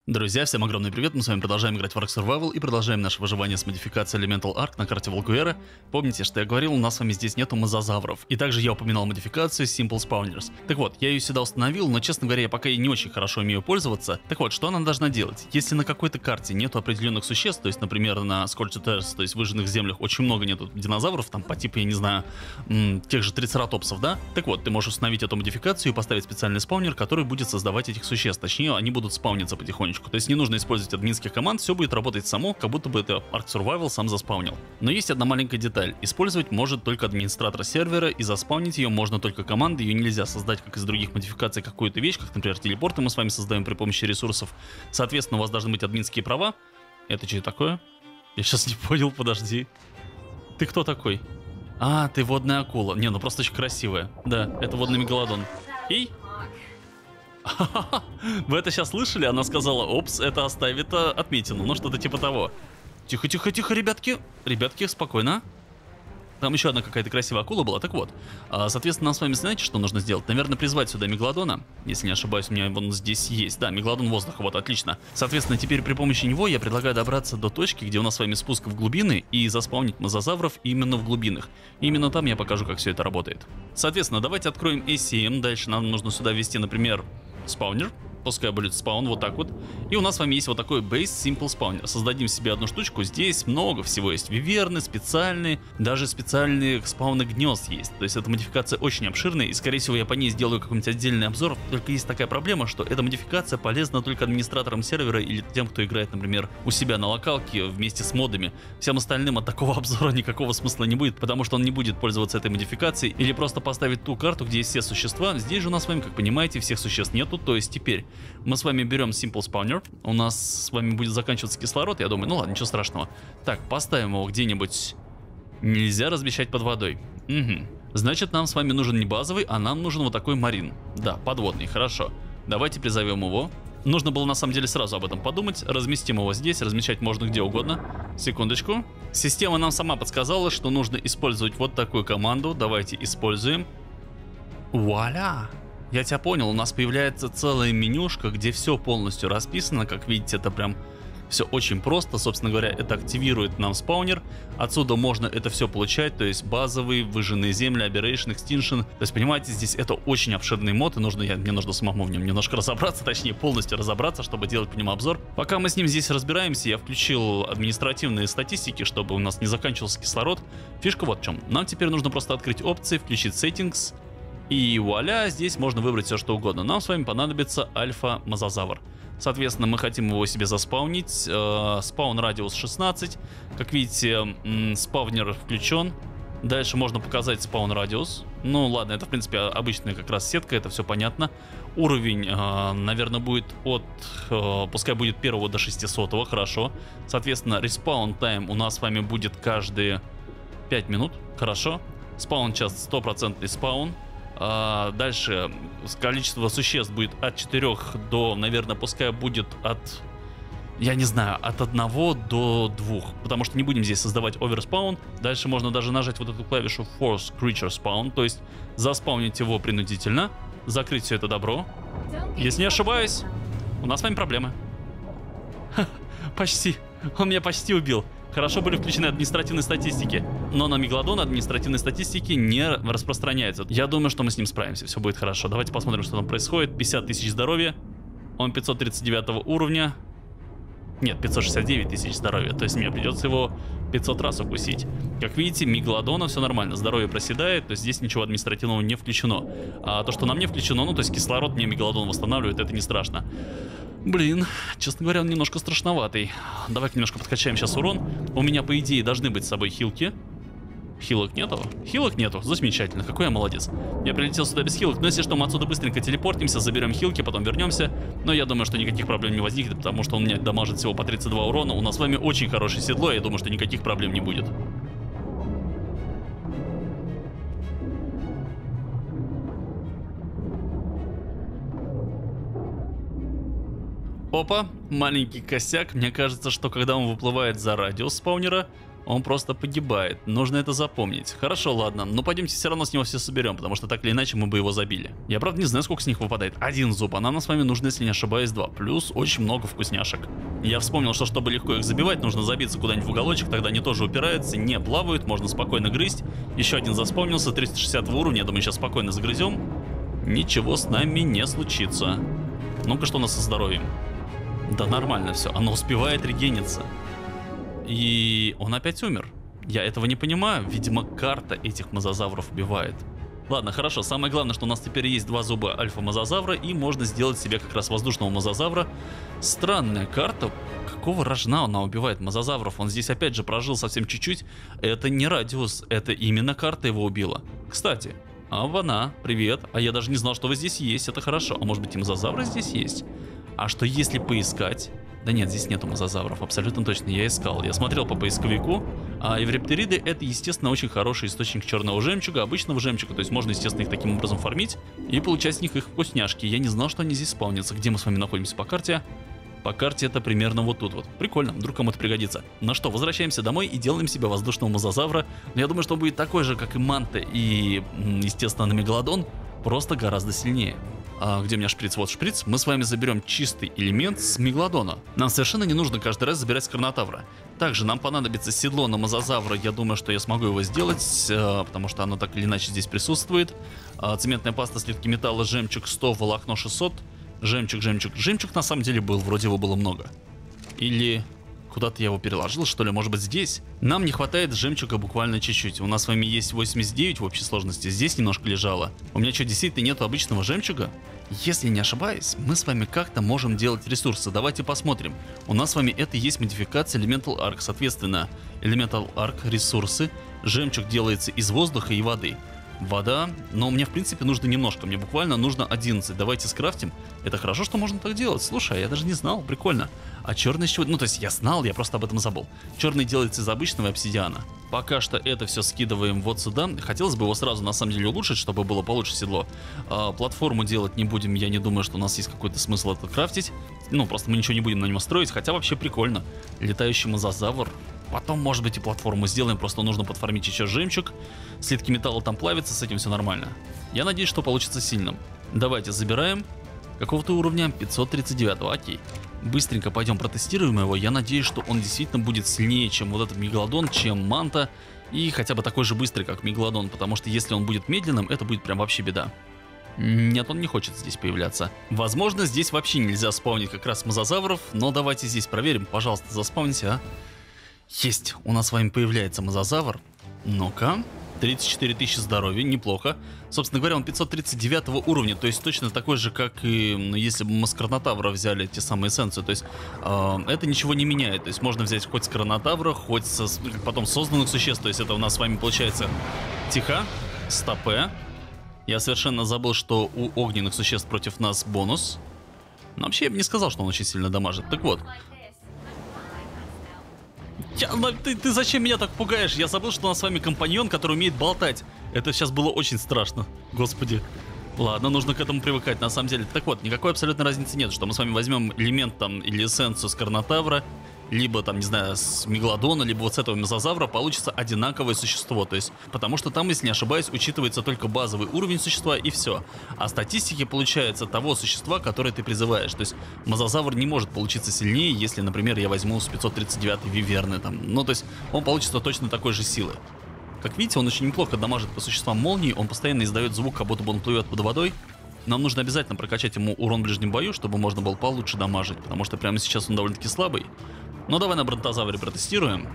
Друзья, всем огромный привет, мы с вами продолжаем играть в Ark Survival и продолжаем наше выживание с модификацией Elemental Ark на карте Волгуэра. Помните, что я говорил, у нас с вами здесь нету мозазавров. И также я упоминал модификацию Simple Spawners. Так вот, я ее сюда установил, но, честно говоря, я пока и не очень хорошо умею пользоваться. Так вот, что она должна делать? Если на какой-то карте нету определенных существ, то есть, например, на Scorched Earth, то есть в выжженных землях, очень много нету динозавров, там по типу, я не знаю, тех же трицератопсов, да? Так вот, ты можешь установить эту модификацию и поставить специальный спаунер, который будет создавать этих существ. Точнее, они будут спауниться потихонечку. То есть не нужно использовать админских команд, все будет работать само, как будто бы это Ark Survival сам заспаунил. Но есть одна маленькая деталь. Использовать может только администратор сервера, и заспаунить ее можно только командой, ее нельзя создать, как из других модификаций, какую-то вещь, как, например, телепорты мы с вами создаем при помощи ресурсов. Соответственно, у вас должны быть админские права. Это что такое? Я сейчас не понял, подожди. Ты кто такой? А, ты водная акула. Не, ну просто очень красивая. Да, это водный мегалодон. И... Вы это сейчас слышали? Она сказала, опс, это оставит отметину, ну что-то типа того. Тихо, тихо, тихо, ребятки. Ребятки, спокойно. Там еще одна какая-то красивая акула была, так вот. Соответственно, нам с вами знаете, что нужно сделать? Наверное, призвать сюда мегалодона. Если не ошибаюсь, у меня вон здесь есть. Да, мегалодон воздуха, вот, отлично. Соответственно, теперь при помощи него я предлагаю добраться до точки, где у нас с вами спуск в глубины, и заспаунить мозазавров именно в глубинах. Именно там я покажу, как все это работает. Соответственно, давайте откроем ACM. Дальше нам нужно сюда ввести, например, спаунер. Пускай будет спаун, вот так вот. И у нас с вами есть вот такой Base Simple Spawner. Создадим себе одну штучку. Здесь много всего есть. Виверны, специальные, даже специальные спауны гнезд есть. То есть эта модификация очень обширная. И скорее всего я по ней сделаю какой-нибудь отдельный обзор. Только есть такая проблема, что эта модификация полезна только администраторам сервера или тем, кто играет, например, у себя на локалке вместе с модами. Всем остальным от такого обзора никакого смысла не будет, потому что он не будет пользоваться этой модификацией или просто поставить ту карту, где есть все существа. Здесь же у нас с вами, как понимаете, всех существ нету. То есть теперь мы с вами берем Simple Spawner, у нас с вами будет заканчиваться кислород, я думаю, ну ладно, ничего страшного. Так, поставим его где-нибудь, нельзя размещать под водой. Угу. Значит, нам с вами нужен не базовый, а нам нужен вот такой марин. Да, подводный, хорошо. Давайте призовем его. Нужно было на самом деле сразу об этом подумать. Разместим его здесь, размещать можно где угодно. Секундочку. Система нам сама подсказала, что нужно использовать вот такую команду. Давайте используем. Вуаля! Я тебя понял, у нас появляется целая менюшка, где все полностью расписано. Как видите, это прям все очень просто. Собственно говоря, это активирует нам спаунер. Отсюда можно это все получать, то есть базовые, выжженные земли, Aberration, Extinction. То есть, понимаете, здесь это очень обширный мод, и мне нужно самому в нем немножко разобраться, точнее полностью разобраться, чтобы делать по нему обзор. Пока мы с ним здесь разбираемся, я включил административные статистики, чтобы у нас не заканчивался кислород. Фишка вот в чем. Нам теперь нужно просто открыть опции, включить Settings. И вуаля, здесь можно выбрать все что угодно. Нам с вами понадобится альфа-мозазавр. Соответственно, мы хотим его себе заспаунить. Спаун радиус 16. Как видите, спаунер включен. Дальше можно показать спаун радиус. Ну ладно, это в принципе обычная как раз сетка, это все понятно. Уровень, наверное, будет от, пускай будет 1 до 600, хорошо. Соответственно, респаун тайм у нас с вами будет каждые 5 минут, хорошо. Спаун час 100% спаун. Дальше количество существ будет от 4 до, наверное, пускай будет от, я не знаю, от 1 до 2, потому что не будем здесь создавать оверспаун. Дальше можно даже нажать вот эту клавишу Force Creature Spawn, то есть заспаунить его принудительно, закрыть все это добро. Если не ошибаюсь, у нас с вами проблемы. Почти, он меня почти убил. Хорошо были включены административные статистики, но на мегалодона административные статистики не распространяются. Я думаю, что мы с ним справимся, все будет хорошо. Давайте посмотрим, что там происходит. 50 тысяч здоровья, он 539 уровня. Нет, 569 тысяч здоровья, то есть мне придется его 500 раз укусить. Как видите, мегалодона все нормально, здоровье проседает, то есть здесь ничего административного не включено. А то, что нам не включено, ну то есть кислород мне мегалодон восстанавливает, это не страшно. Блин, честно говоря, он немножко страшноватый. Давай-ка немножко подкачаем сейчас урон. У меня, по идее, должны быть с собой хилки. Хилок нету? Хилок нету. Замечательно, какой я молодец. Я прилетел сюда без хилок, но если что, мы отсюда быстренько телепортимся, заберем хилки, потом вернемся. Но я думаю, что никаких проблем не возникнет, потому что он меня дамажит всего по 32 урона. У нас с вами очень хорошее седло, я думаю, что никаких проблем не будет. Опа, маленький косяк. Мне кажется, что когда он выплывает за радиус спаунера, он просто погибает. Нужно это запомнить. Хорошо, ладно. Но пойдемте все равно с него все соберем, потому что так или иначе мы бы его забили. Я правда не знаю, сколько с них выпадает. 1 зуб, а нам с вами нужно, если не ошибаюсь, 2. Плюс очень много вкусняшек. Я вспомнил, что чтобы легко их забивать, нужно забиться куда-нибудь в уголочек, тогда они тоже упираются, не плавают, можно спокойно грызть. Еще один заспомнился, 360 уровня, я думаю, сейчас спокойно загрызем. Ничего с нами не случится. Ну-ка, что у нас со здоровьем? Да нормально все, оно успевает регениться. И он опять умер. Я этого не понимаю. Видимо, карта этих мозазавров убивает. Ладно, хорошо. Самое главное, что у нас теперь есть 2 зуба альфа-мозазавра, и можно сделать себе как раз воздушного мозазавра. Странная карта. Какого рожна она убивает мозазавров? Он здесь опять же прожил совсем чуть-чуть. Это не радиус, это именно карта его убила. Кстати, Авана, привет. А я даже не знал, что вы здесь есть. Это хорошо. А может быть и мозазавры здесь есть? А что если поискать? Да нет, здесь нету мозазавров, абсолютно точно, я искал. Я смотрел по поисковику, а эвриптериды это, естественно, очень хороший источник черного жемчуга, обычного жемчуга, то есть можно, естественно, их таким образом фармить и получать с них их вкусняшки. Я не знал, что они здесь спавнятся. Где мы с вами находимся по карте? По карте это примерно вот тут вот. Прикольно, вдруг кому-то пригодится. Ну что, возвращаемся домой и делаем себе воздушного мозазавра. Но я думаю, что он будет такой же, как и Манта и, естественно, Мегалодон, просто гораздо сильнее. А где у меня шприц? Вот шприц. Мы с вами заберем чистый элемент с Мегалодона. Нам совершенно не нужно каждый раз забирать с Карнотавра. Также нам понадобится седло на мозазавра. Я думаю, что я смогу его сделать, потому что оно так или иначе здесь присутствует. Цементная паста, слитки металла, жемчуг 100, волокно 600. Жемчуг. Жемчуг на самом деле был, вроде его было много. Или... Куда-то я его переложил, что ли, может быть здесь? Нам не хватает жемчуга буквально чуть-чуть. У нас с вами есть 89 в общей сложности, здесь немножко лежало. У меня что, действительно нету обычного жемчуга? Если не ошибаюсь, мы с вами как-то можем делать ресурсы. Давайте посмотрим. У нас с вами это есть модификация Elemental Arc. Соответственно, Elemental Arc ресурсы. Жемчуг делается из воздуха и воды. Вода, но мне в принципе нужно немножко, мне буквально нужно 11. Давайте скрафтим. Это хорошо, что можно так делать. Слушай, я даже не знал, прикольно. А черный с чего? Ну то есть я знал, я просто об этом забыл. Черный делается из обычного обсидиана. Пока что это все скидываем вот сюда. Хотелось бы его сразу на самом деле улучшить, чтобы было получше седло. Платформу делать не будем, я не думаю, что у нас есть какой-то смысл это крафтить. Ну просто мы ничего не будем на него строить, хотя вообще прикольно. Летающий мозазавр. Потом, может быть, и платформу сделаем, просто нужно подфармить еще жемчуг. Слитки металла там плавятся, с этим все нормально. Я надеюсь, что получится сильным. Давайте забираем. Какого-то уровня 539, окей. Быстренько пойдем протестируем его. Я надеюсь, что он действительно будет сильнее, чем вот этот Мегалодон, чем Манта. И хотя бы такой же быстрый, как Мегалодон, потому что если он будет медленным, это будет прям вообще беда. Нет, он не хочет здесь появляться. Возможно, здесь вообще нельзя спавнить как раз мозазавров, но давайте здесь проверим. Пожалуйста, заспавните, а. Есть, у нас с вами появляется мозазавр. Ну-ка, 34 тысячи здоровья, неплохо. Собственно говоря, он 539 уровня, то есть точно такой же, как и если бы мы с Карнотавра взяли те самые эссенции. То есть это ничего не меняет. То есть можно взять хоть с Карнотавра, хоть потом созданных существ. То есть это у нас с вами получается тихо, стопе. Я совершенно забыл, что у огненных существ против нас бонус. Но вообще я бы не сказал, что он очень сильно дамажит. Так вот. Ты зачем меня так пугаешь? Я забыл, что у нас с вами компаньон, который умеет болтать. Это сейчас было очень страшно. Господи. Ладно, нужно к этому привыкать, на самом деле. Так вот, никакой абсолютно разницы нет, что мы с вами возьмем элемент там или эссенцию с Карнотавра, либо там, не знаю, с Мегалодона, либо вот с этого мезозавра, получится одинаковое существо. То есть, потому что там, если не ошибаюсь, учитывается только базовый уровень существа и все. А статистики получается того существа, которое ты призываешь. То есть, мозазавр не может получиться сильнее, если, например, я возьму с 539 виверны там. Ну, то есть, он получится точно такой же силы. Как видите, он очень неплохо дамажит по существам молнии, он постоянно издает звук, как будто бы он плывет под водой. Нам нужно обязательно прокачать ему урон в ближнем бою, чтобы можно было получше дамажить, потому что прямо сейчас он довольно-таки слабый. Ну давай на бронтозавре протестируем.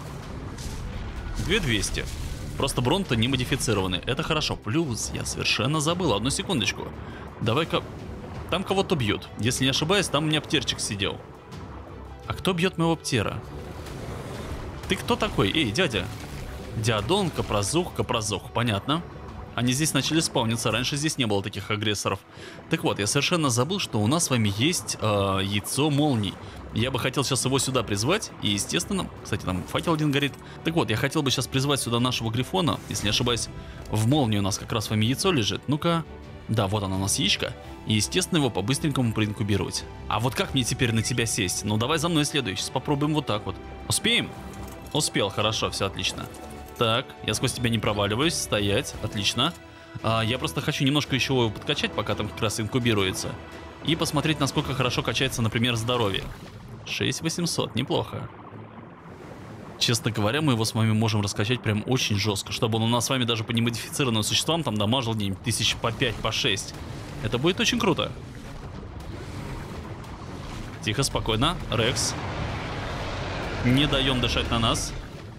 2200. Просто бронто не модифицированный. Это хорошо. Плюс я совершенно забыл. Одну секундочку. Давай-ка... Там кого-то бьют. Если не ошибаюсь, там у меня птерчик сидел. А кто бьет моего птера? Ты кто такой? Эй, дядя. Диадон, Капрозух. Понятно. Они здесь начали спавниться. Раньше здесь не было таких агрессоров. Так вот, я совершенно забыл, что у нас с вами есть яйцо молний. Я бы хотел сейчас его сюда призвать. И, естественно, кстати, там факел один горит. Так вот, я хотел бы сейчас призвать сюда нашего грифона. Если не ошибаюсь, в молнии у нас как раз с вами яйцо лежит. Ну-ка. Да, вот оно у нас яичко. И, естественно, его по-быстренькому проинкубировать. А вот как мне теперь на тебя сесть? Ну, давай за мной следующий. Попробуем вот так вот. Успеем? Успел, хорошо, все отлично. Так, я сквозь тебя не проваливаюсь, стоять, отлично. Я просто хочу немножко еще его подкачать, пока там как раз инкубируется. И посмотреть, насколько хорошо качается, например, здоровье. 6800, неплохо. Честно говоря, мы его с вами можем раскачать прям очень жестко, чтобы он у нас с вами даже по немодифицированным существам там дамажил где-нибудь 1000 по 5, по 6. Это будет очень круто. Тихо, спокойно. Рекс. Не даем дышать на нас.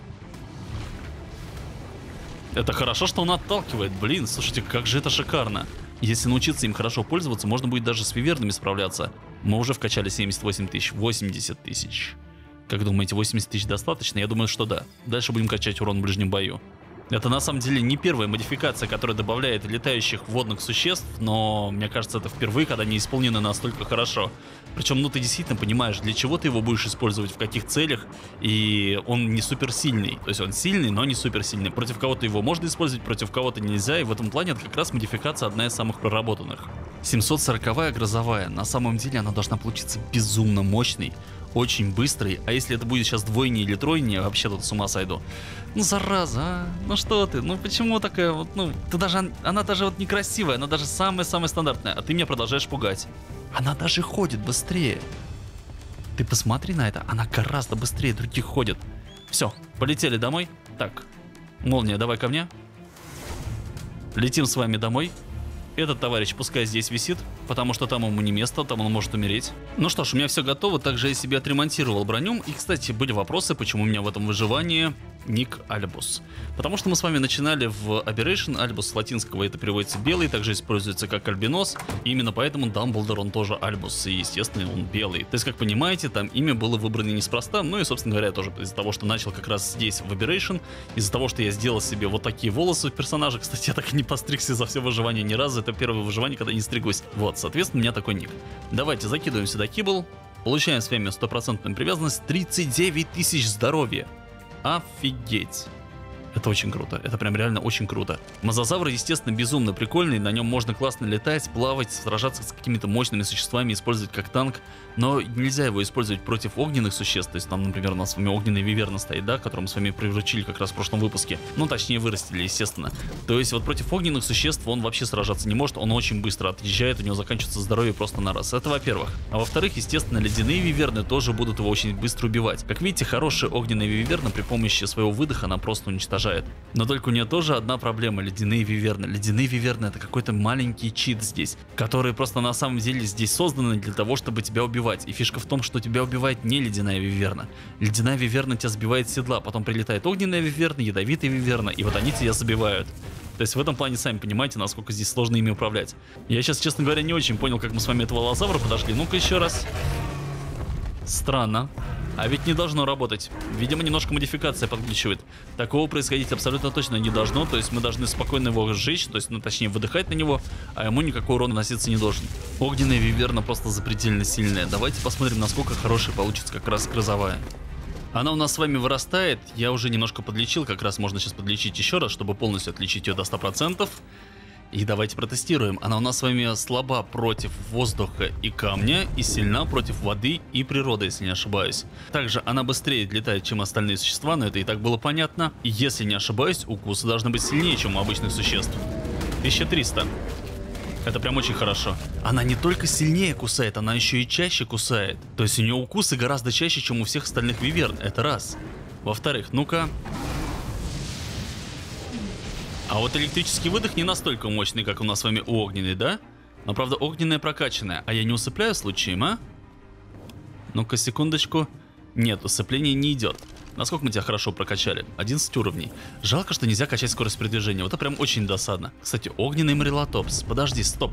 Это хорошо, что он отталкивает. Блин, слушайте, как же это шикарно. Если научиться им хорошо пользоваться, можно будет даже с вивернами справляться. Мы уже вкачали 78 тысяч, 80 тысяч. Как думаете, 80 тысяч достаточно? Я думаю, что да. Дальше будем качать урон в ближнем бою. Это на самом деле не первая модификация, которая добавляет летающих водных существ, но мне кажется, это впервые, когда они исполнены настолько хорошо. Причем, ну, ты действительно понимаешь, для чего ты его будешь использовать, в каких целях, и он не суперсильный. То есть он сильный, но не суперсильный. Против кого-то его можно использовать, против кого-то нельзя, и в этом плане это как раз модификация одна из самых проработанных. 740-я грозовая, на самом деле она должна получиться безумно мощной, очень быстрый, а если это будет сейчас двойнее или тройнее, вообще тут с ума сойду. Ну, зараза, а? Ну что ты, ну почему такая вот, ну, ты даже, она даже вот некрасивая, она даже самая-самая стандартная, а ты меня продолжаешь пугать. Она даже ходит быстрее. Ты посмотри на это, она гораздо быстрее других ходит. Все, полетели домой. Так, молния, давай ко мне. Летим с вами домой. Этот товарищ пускай здесь висит, потому что там ему не место, там он может умереть. Ну что ж, у меня все готово, также я себе отремонтировал броню. И, кстати, были вопросы, почему у меня в этом выживании ник Альбус. Потому что мы с вами начинали в Aberration, Альбус с латинского это переводится белый, также используется как альбинос. И именно поэтому Дамблдор он тоже Альбус, и естественно он белый. То есть, как понимаете, там имя было выбрано неспроста, ну и, собственно говоря, тоже из-за того, что начал как раз здесь в Aberration, из-за того, что я сделал себе вот такие волосы у персонажа. Кстати, я так и не постригся за все выживание ни разу, это первое выживание, когда не стригусь. Вот, соответственно, у меня такой ник. Давайте закидываем сюда кибл, получаем с вами 100% привязанность, 39 тысяч здоровья. Офигеть. Это очень круто, это прям реально очень круто. Мозазавр, естественно, безумно прикольный, на нем можно классно летать, плавать, сражаться с какими-то мощными существами, использовать как танк, но нельзя его использовать против огненных существ, то есть там, например, у нас с вами огненный виверна стоит, да, которую мы с вами приручили как раз в прошлом выпуске, ну, точнее, вырастили, естественно. То есть вот против огненных существ он вообще сражаться не может, он очень быстро отъезжает, у него заканчивается здоровье просто на раз, это во-первых. А во-вторых, естественно, ледяные виверны тоже будут его очень быстро убивать. Как видите, хорошая огненная виверна при помощи своего выдоха она просто уничтожает. Но только у нее тоже одна проблема — ледяные виверны. Ледяные виверны — это какой-то маленький чит здесь, которые просто на самом деле здесь созданы для того, чтобы тебя убивать. И фишка в том, что тебя убивает не ледяная виверна. Ледяная виверна тебя сбивает с седла, потом прилетает огненная виверна, ядовитая виверна, и вот они тебя забивают. То есть в этом плане сами понимаете, насколько здесь сложно ими управлять. Я сейчас, честно говоря, не очень понял, как мы с вами этого лозавра подошли. Ну-ка еще раз. Странно. А ведь не должно работать. Видимо, немножко модификация подглючивает. Такого происходить абсолютно точно не должно. То есть мы должны спокойно его сжечь, то есть, ну, точнее, выдыхать на него, а ему никакой урон наноситься не должен. Огненная виверна просто запредельно сильная. Давайте посмотрим, насколько хорошая получится как раз грозовая. Она у нас с вами вырастает. Я уже немножко подлечил, как раз можно сейчас подлечить еще раз, чтобы полностью отличить ее до 100%. И давайте протестируем. Она у нас с вами слаба против воздуха и камня, и сильна против воды и природы, если не ошибаюсь. Также она быстрее летает, чем остальные существа, но это и так было понятно. И если не ошибаюсь, укусы должны быть сильнее, чем у обычных существ. 1300. Это прям очень хорошо. Она не только сильнее кусает, она еще и чаще кусает. То есть у нее укусы гораздо чаще, чем у всех остальных виверн. Это раз. Во-вторых, ну-ка. А вот электрический выдох не настолько мощный, как у нас с вами у огненной, да? Но правда огненная прокачанная. А я не усыпляю случаем, а? Ну-ка, секундочку. Нет, усыпление не идет. Насколько мы тебя хорошо прокачали? 11 уровней. Жалко, что нельзя качать скорость передвижения. Вот это прям очень досадно. Кстати, огненный Мрилотопс. Подожди, стоп.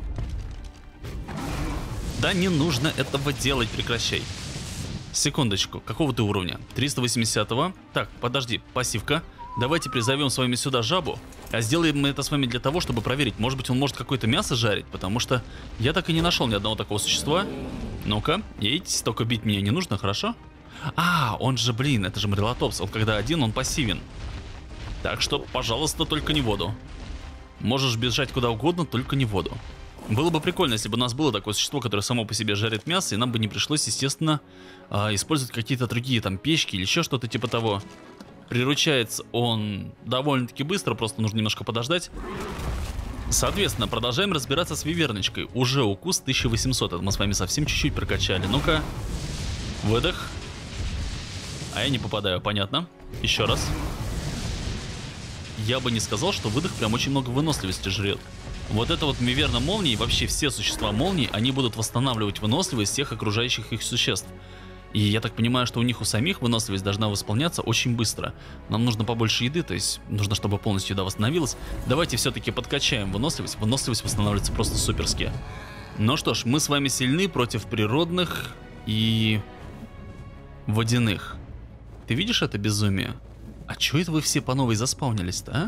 Да не нужно этого делать, прекращай. Секундочку, какого ты уровня? 380-го. Так, подожди, пассивка. Давайте призовем с вами сюда жабу. А сделаем мы это с вами для того, чтобы проверить, может быть он может какое-то мясо жарить, потому что я так и не нашел ни одного такого существа. Ну-ка, едьте, только бить меня не нужно, хорошо? А, он же, блин, это же Мрилотопс, он когда один, он пассивен. Так что, пожалуйста, только не воду. Можешь бежать куда угодно, только не воду. Было бы прикольно, если бы у нас было такое существо, которое само по себе жарит мясо, и нам бы не пришлось, естественно, использовать какие-то другие там печки или еще что-то типа того. Приручается он довольно-таки быстро, просто нужно немножко подождать. Соответственно, продолжаем разбираться с виверночкой. Уже укус 1800, это мы с вами совсем чуть-чуть прокачали. Ну-ка, выдох. А я не попадаю, понятно. Еще раз. Я бы не сказал, что выдох прям очень много выносливости жрет. Вот это вот виверна молнии, вообще все существа молнии, они будут восстанавливать выносливость всех окружающих их существ. И я так понимаю, что у них у самих выносливость должна восполняться очень быстро. Нам нужно побольше еды, то есть нужно, чтобы полностью еда восстановилась. Давайте все-таки подкачаем выносливость. Выносливость восстанавливается просто суперски. Ну что ж, мы с вами сильны против природных и водяных. Ты видишь это безумие? А чё это вы все по новой заспаунились-то, а?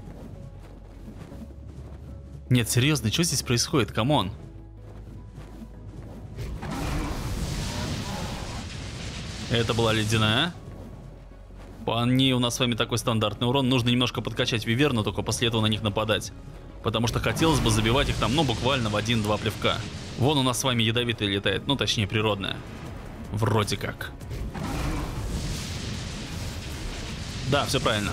Нет, серьезно, что здесь происходит? Камон. Это была ледяная. По ней у нас с вами такой стандартный урон. Нужно немножко подкачать виверну, только после этого на них нападать. Потому что хотелось бы забивать их там, ну, буквально в 1-2 плевка. Вон у нас с вами ядовитая летает, ну, точнее, природная. Вроде как. Да, все правильно.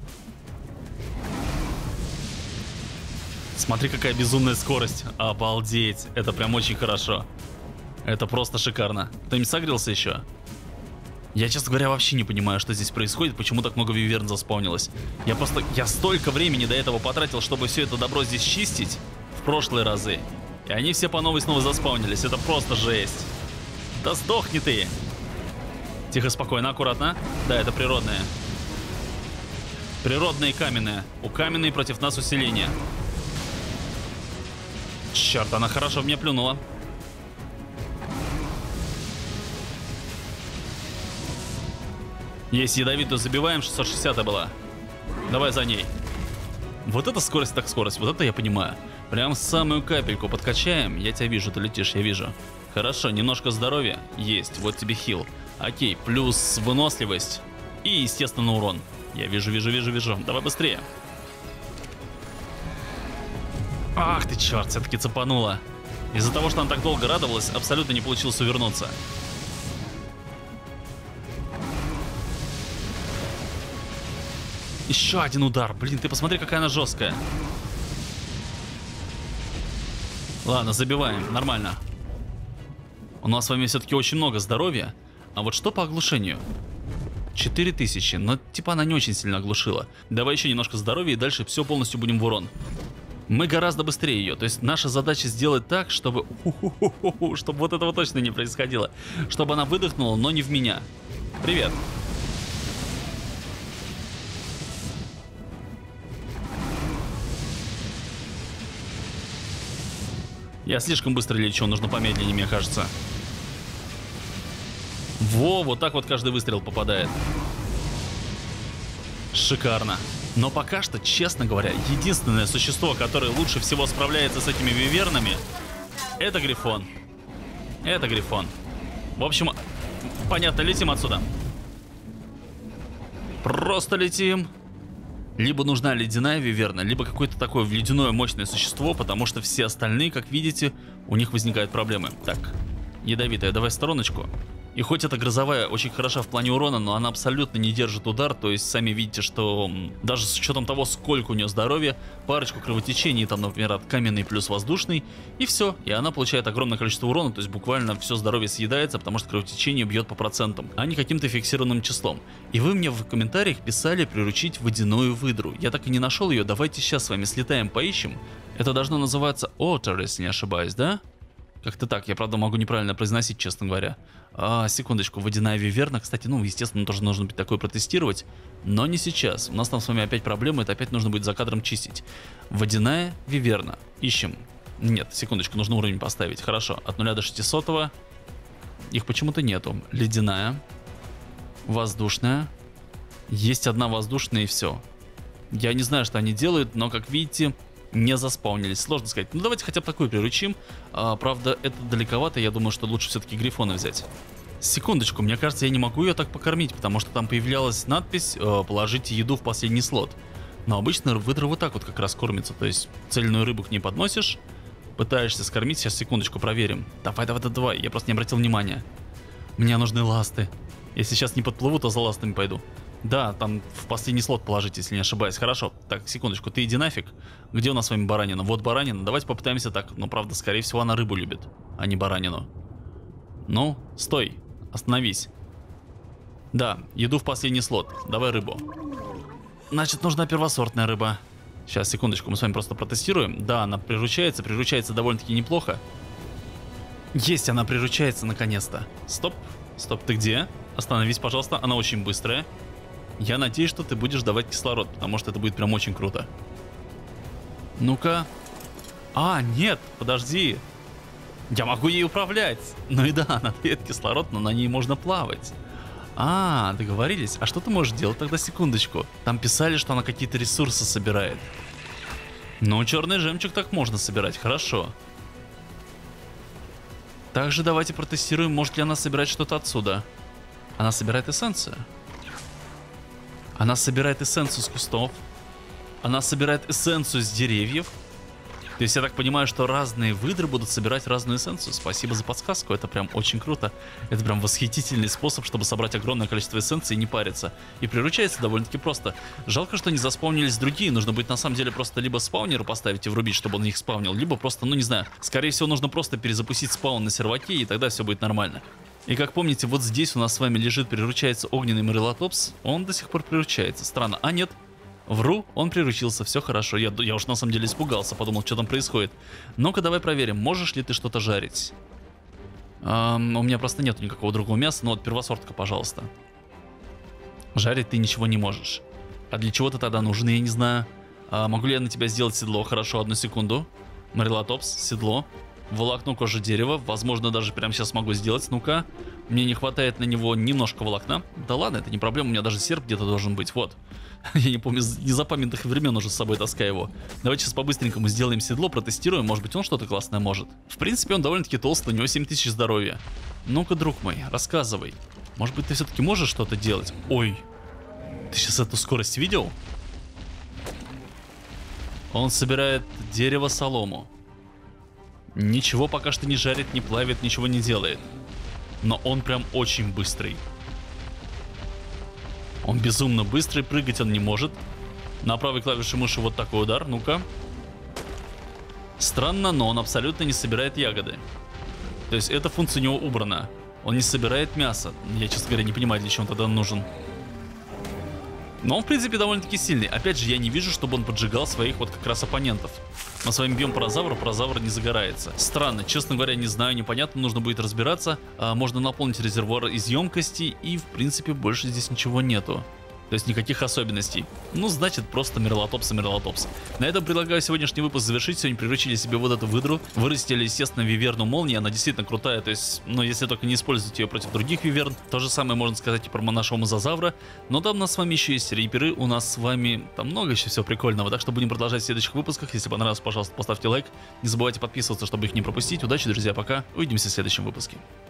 Смотри, какая безумная скорость. Обалдеть. Это прям очень хорошо. Это просто шикарно. Кто-нибудь согрелся еще? Я, честно говоря, вообще не понимаю, что здесь происходит, почему так много виверн заспаунилось. Я столько времени до этого потратил, чтобы все это добро здесь чистить в прошлые разы. И они все по новой снова заспаунились. Это просто жесть. Да сдохни ты. Тихо, спокойно, аккуратно. Да, это природные. Природные и каменные. У каменной против нас усиление. Черт, она хорошо в меня плюнула. Если ядовитую забиваем, 660 была. Давай за ней. Вот это скорость так скорость, вот это я понимаю. Прям самую капельку подкачаем. Я тебя вижу, ты летишь, я вижу. Хорошо, немножко здоровья есть, вот тебе хил. Окей, плюс выносливость. И, естественно, урон. Я вижу. Давай быстрее. Ах ты черт, все-таки цепанула. Из-за того, что она так долго радовалась, абсолютно не получилось увернуться. Еще один удар. Блин, ты посмотри, какая она жесткая. Ладно, забиваем. Нормально. У нас с вами все-таки очень много здоровья. А вот что по оглушению? 4000. Но типа она не очень сильно оглушила. Давай еще немножко здоровья и дальше все полностью будем в урон. Мы гораздо быстрее ее. То есть наша задача сделать так, чтобы... чтобы вот этого точно не происходило. Чтобы она выдохнула, но не в меня. Привет. Я слишком быстро лечу, нужно помедленнее, мне кажется. Во, вот так вот каждый выстрел попадает. Шикарно. Но пока что, честно говоря, единственное существо, которое лучше всего справляется с этими вивернами, это Грифон. Это Грифон. В общем, понятно, летим отсюда. Просто летим. Либо нужна ледяная виверна, либо какое-то такое ледяное мощное существо, потому что все остальные, как видите, у них возникают проблемы. Так, ядовитая, давай в стороночку. И хоть эта грозовая очень хороша в плане урона, но она абсолютно не держит удар, то есть сами видите, что даже с учетом того, сколько у нее здоровья, парочку кровотечений, там, например, от каменный плюс воздушный, и все, и она получает огромное количество урона, то есть буквально все здоровье съедается, потому что кровотечение бьет по процентам, а не каким-то фиксированным числом. И вы мне в комментариях писали приручить водяную выдру. Я так и не нашел ее, давайте сейчас с вами слетаем, поищем. Это должно называться Otter, если не ошибаюсь, да? Как-то так, я правда могу неправильно произносить, честно говоря. Секундочку, водяная виверна, кстати, ну, естественно, тоже нужно будет такое протестировать, но не сейчас. У нас там с вами опять проблемы, это опять нужно будет за кадром чистить. Водяная виверна. Ищем. Нет, секундочку, нужно уровень поставить. Хорошо, от 0 до 600. Их почему-то нету. Ледяная. Воздушная. Есть одна воздушная и все. Я не знаю, что они делают, но, как видите, не заспаунились. Сложно сказать. Ну, давайте хотя бы такую приручим. Правда, это далековато. Я думаю, что лучше все-таки Грифона взять. Секундочку, мне кажется, я не могу ее так покормить, потому что там появлялась надпись «Положите еду в последний слот». Но обычно выдра вот так вот как раз кормится. То есть цельную рыбу к ней подносишь, пытаешься скормить. Сейчас, секундочку, проверим. Давай. Я просто не обратил внимания. Мне нужны ласты. Если сейчас не подплыву, то за ластами пойду. Да, там в последний слот положить, если не ошибаюсь. Хорошо. Так, секундочку, ты иди нафиг. Где у нас с вами баранина? Вот баранина. Давайте попытаемся так. Но правда, скорее всего, она рыбу любит, а не баранину. Ну, стой. Остановись. Да, еду в последний слот. Давай рыбу. Значит, нужна первосортная рыба. Сейчас, секундочку, мы с вами просто протестируем. Да, она приручается довольно-таки неплохо. Есть, она приручается наконец-то. Стоп, стоп, ты где? Остановись, пожалуйста, она очень быстрая. Я надеюсь, что ты будешь давать кислород, потому что это будет прям очень круто. Ну-ка. А, нет, подожди. Я могу ей управлять. Ну и да, она дает кислород, но на ней можно плавать. А, договорились. А что ты можешь делать тогда, секундочку? Там писали, что она какие-то ресурсы собирает. Ну, черный жемчуг так можно собирать, хорошо. Также давайте протестируем, может ли она собирать что-то отсюда. Она собирает эссенцию. Она собирает эссенцию с кустов. Она собирает эссенцию с деревьев. То есть я так понимаю, что разные выдры будут собирать разную эссенцию. Спасибо за подсказку, это прям очень круто. Это прям восхитительный способ, чтобы собрать огромное количество эссенций и не париться. И приручается довольно-таки просто. Жалко, что не заспаунились другие. Нужно будет на самом деле просто либо спаунеры поставить и врубить, чтобы он их спаунил, либо просто, ну не знаю, скорее всего нужно просто перезапустить спаун на серваке, и тогда все будет нормально. И как помните, вот здесь у нас с вами лежит, приручается огненный Морилотопс. Он до сих пор приручается. Странно. А нет. Вру, он приручился, все хорошо. Я уж на самом деле испугался, подумал, что там происходит. Ну-ка, давай проверим, можешь ли ты что-то жарить? У меня просто нету никакого другого мяса, но вот первосортка, пожалуйста. Жарить ты ничего не можешь. А для чего ты тогда нужен, я не знаю. Могу ли я на тебя сделать седло? Хорошо, одну секунду. Морилотопс, седло. Волокно кожи дерева, возможно, даже прямо сейчас могу сделать. Ну-ка, мне не хватает на него немножко волокна. Да ладно, это не проблема, у меня даже серп где-то должен быть, вот. Я не помню, из незапамятных времен уже с собой таскаю его. Давайте сейчас по-быстренькому сделаем седло, протестируем, может быть он что-то классное может. В принципе, он довольно-таки толстый, у него 7000 здоровья. Ну-ка, друг мой, рассказывай. Может быть, ты все-таки можешь что-то делать? Ой, ты сейчас эту скорость видел? Он собирает дерево, солому. Ничего пока что не жарит, не плавит, ничего не делает. Но он прям очень быстрый. Он безумно быстрый, прыгать он не может. На правой клавише мыши вот такой удар, ну-ка. Странно, но он абсолютно не собирает ягоды. То есть эта функция у него убрана. Он не собирает мясо. Я, честно говоря, не понимаю, для чего он тогда нужен. Но он, в принципе, довольно-таки сильный. Опять же, я не вижу, чтобы он поджигал своих вот как раз оппонентов. Мы с вами бьем паразавр не загорается. Странно, честно говоря, не знаю, непонятно, нужно будет разбираться. Можно наполнить резервуар из емкости, и, в принципе, больше здесь ничего нету. То есть никаких особенностей. Ну, значит, просто Морилотопс. На этом предлагаю сегодняшний выпуск завершить. Сегодня приручили себе вот эту выдру. Вырастили, естественно, виверну молнии. Она действительно крутая. То есть, ну, если только не использовать ее против других виверн. То же самое можно сказать и про нашего мозазавра. Но там у нас с вами еще есть риперы. У нас с вами там много еще всего прикольного. Так что будем продолжать в следующих выпусках. Если понравилось, пожалуйста, поставьте лайк. Не забывайте подписываться, чтобы их не пропустить. Удачи, друзья, пока. Увидимся в следующем выпуске.